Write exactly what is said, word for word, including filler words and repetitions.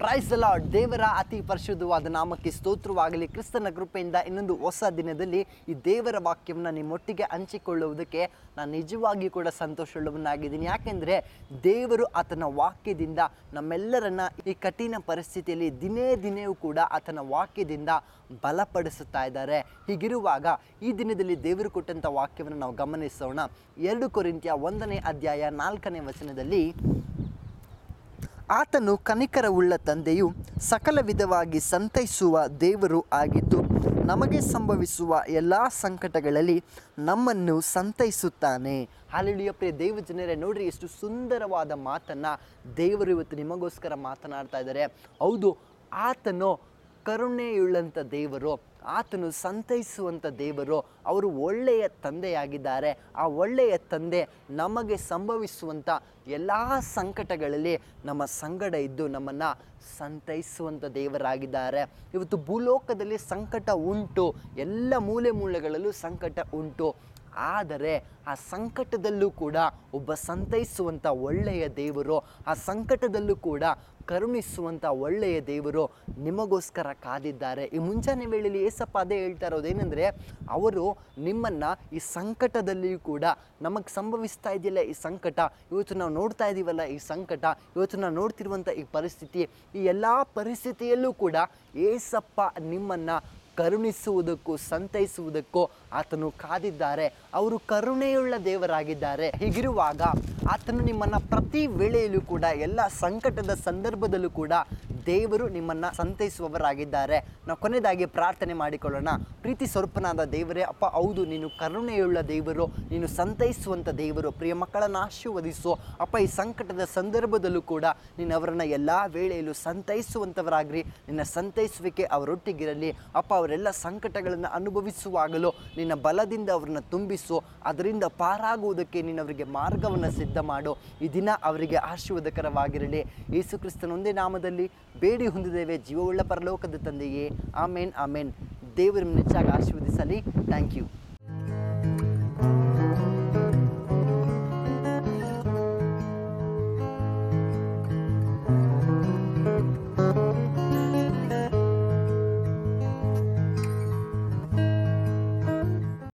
Praise the lord. ದೇವರ ಅತಿ ಪರಿಶುದ್ಧವಾದ ನಾಮಕ್ಕೆ ಸ್ತೋತ್ರವಾಗಲಿ. ಕ್ರಿಸ್ತನ ಕೃಪೆಯಿಂದ ಇನ್ನೊಂದು ಹೊಸ ದಿನದಲ್ಲಿ ಈ ದೇವರ ವಾಕ್ಯವನ್ನು ನಿಮ್ಮೊಟ್ಟಿಗೆ ಹಂಚಿಕೊಳ್ಳುವುದಕ್ಕೆ ನಾನು ನಿಜವಾಗಿಯೂ ಕೂಡ ಸಂತೋಷವುಳ್ಳವನಾಗಿದ್ದೀನಿ. ಯಾಕೆಂದರೆ ದೇವರು ಆತನ ವಾಕ್ಯದಿಂದ ನಮ್ಮೆಲ್ಲರನ್ನ ಈ ಕಠಿಣ ಪರಿಸ್ಥಿತಿಯಲ್ಲಿ ದಿನೇ ದಿನೇಯೂ ಕೂಡ ಆತನ ವಾಕ್ಯದಿಂದ ಬಲಪಡಿಸುತ್ತಾ ಇದ್ದಾರೆ. ಹೀಗಿರುವಾಗ ಈ ದಿನದಲ್ಲಿ ದೇವರು ಕೊಟ್ಟಂಥ ವಾಕ್ಯವನ್ನು ನಾವು ಗಮನಿಸೋಣ. ಎರಡು ಕೊರಿಂಥ್ಯ ಒಂದನೇ ಅಧ್ಯಾಯ ನಾಲ್ಕನೇ ವಚನದಲ್ಲಿ, ಆತನು ಕನಿಕರವುಳ್ಳ ತಂದೆಯು ಸಕಲ ವಿಧವಾಗಿ ಸಂತೈಸುವ ದೇವರು ಆಗಿದ್ದು ನಮಗೆ ಸಂಭವಿಸುವ ಎಲ್ಲ ಸಂಕಟಗಳಲ್ಲಿ ನಮ್ಮನ್ನು ಸಂತೈಸುತ್ತಾನೆ. ಹಾಲೆಲೂಯ. ಪ್ರಿಯ ದೇವ ಜನರೇ, ನೋಡ್ರಿ ಎಷ್ಟು ಸುಂದರವಾದ ಮಾತನ್ನು ದೇವರು ಇವತ್ತು ನಿಮಗೋಸ್ಕರ ಮಾತನಾಡ್ತಾ ಇದ್ದಾರೆ. ಹೌದು, ಆತನು ಕರುಣೆಯುಳ್ಳಂಥ ದೇವರು, ಆತನು ಸಂತೈಸುವಂಥ ದೇವರು. ಅವರು ಒಳ್ಳೆಯ ತಂದೆಯಾಗಿದ್ದಾರೆ. ಆ ಒಳ್ಳೆಯ ತಂದೆ ನಮಗೆ ಸಂಭವಿಸುವಂಥ ಎಲ್ಲ ಸಂಕಟಗಳಲ್ಲಿ ನಮ್ಮ ಸಂಗಡ ಇದ್ದು ನಮ್ಮನ್ನು ಸಂತೈಸುವಂಥ ದೇವರಾಗಿದ್ದಾರೆ. ಇವತ್ತು ಭೂಲೋಕದಲ್ಲಿ ಸಂಕಟ ಉಂಟು, ಎಲ್ಲ ಮೂಲೆ ಮೂಲೆಗಳಲ್ಲೂ ಸಂಕಟ ಉಂಟು. ಆದರೆ ಆ ಸಂಕಟದಲ್ಲೂ ಕೂಡ ಒಬ್ಬ ಸಂತೈಸುವಂಥ ಒಳ್ಳೆಯ ದೇವರು, ಆ ಸಂಕಟದಲ್ಲೂ ಕೂಡ ಕರುಣಿಸುವಂಥ ಒಳ್ಳೆಯ ದೇವರು ನಿಮಗೋಸ್ಕರ ಕಾದಿದ್ದಾರೆ. ಈ ಮುಂಜಾನೆ ವೇಳೆಯಲ್ಲಿ ಏಸಪ್ಪ ಅದೇ ಹೇಳ್ತಾ ಇರೋದೇನೆಂದರೆ, ಅವರು ನಿಮ್ಮನ್ನು ಈ ಸಂಕಟದಲ್ಲಿಯೂ ಕೂಡ, ನಮಗೆ ಸಂಭವಿಸ್ತಾ ಇದೆಯಲ್ಲ ಈ ಸಂಕಟ, ಇವತ್ತು ನಾವು ನೋಡ್ತಾ ಇದ್ದೀವಲ್ಲ ಈ ಸಂಕಟ, ಇವತ್ತು ನಾವು ನೋಡ್ತಿರುವಂಥ ಈ ಪರಿಸ್ಥಿತಿ, ಈ ಎಲ್ಲ ಪರಿಸ್ಥಿತಿಯಲ್ಲೂ ಕೂಡ ಏಸಪ್ಪ ನಿಮ್ಮನ್ನು ಕರುಣಿಸುವುದಕ್ಕೂ ಸಂತೈಸುವುದಕ್ಕೂ ಆತನು ಕಾದಿದ್ದಾರೆ. ಅವರು ಕರುಣೆಯುಳ್ಳ ದೇವರಾಗಿದ್ದಾರೆ. ಹೀಗಿರುವಾಗ ಆತನು ನಿಮ್ಮನ್ನು ಪ್ರತಿ ವೇಳೆಯಲ್ಲೂ ಕೂಡ, ಎಲ್ಲ ಸಂಕಟದ ಸಂದರ್ಭದಲ್ಲೂ ಕೂಡ ದೇವರು ನಿಮ್ಮನ್ನು ಸಂತೈಸುವವರಾಗಿದ್ದಾರೆ. ನಾವು ಕೊನೆಯದಾಗಿ ಪ್ರಾರ್ಥನೆ ಮಾಡಿಕೊಳ್ಳೋಣ. ಪ್ರೀತಿ ಸ್ವರೂಪನಾದ ದೇವರೇ, ಅಪ್ಪ ಹೌದು, ನೀನು ಕರುಣೆಯುಳ್ಳ ದೇವರು, ನೀನು ಸಂತೈಸುವಂಥ ದೇವರು. ಪ್ರಿಯ ಮಕ್ಕಳನ್ನು ಆಶೀರ್ವದಿಸು ಅಪ್ಪ. ಈ ಸಂಕಟದ ಸಂದರ್ಭದಲ್ಲೂ ಕೂಡ ನೀನು ಅವರನ್ನು ಎಲ್ಲ ವೇಳೆಯಲ್ಲೂ ಸಂತೈಸುವಂಥವರಾಗ್ರಿ. ನಿನ್ನ ಸಂತೈಸುವಿಕೆ ಅವರೊಟ್ಟಿಗಿರಲಿ ಅಪ್ಪ. ಅವರೆಲ್ಲ ಸಂಕಟಗಳನ್ನು ಅನುಭವಿಸುವಾಗಲೂ ನಿನ್ನ ಬಲದಿಂದ ಅವರನ್ನು ತುಂಬಿಸು. ಅದರಿಂದ ಪಾರಾಗುವುದಕ್ಕೆ ನೀನು ಅವರಿಗೆ ಮಾರ್ಗವನ್ನು ಸಿದ್ಧ ಮಾಡು. ಈ ದಿನ ಅವರಿಗೆ ಆಶೀರ್ವಾದಕರವಾಗಿರಲಿ. ಯೇಸು ಕ್ರಿಸ್ತನ ಒಂದೇ ನಾಮದಲ್ಲಿ ಬೇಡಿ ಹೊಂದಿದ್ದೇವೆ ಜೀವವುಳ್ಳ ಪರಲೋಕದ ತಂದೆಯೇ. ಆಮೇನ್ ಆಮೇನ್. ದೇವರು ಹೆಚ್ಚಾಗಿ ಆಶೀರ್ವದಿಸಲಿ. Thank you.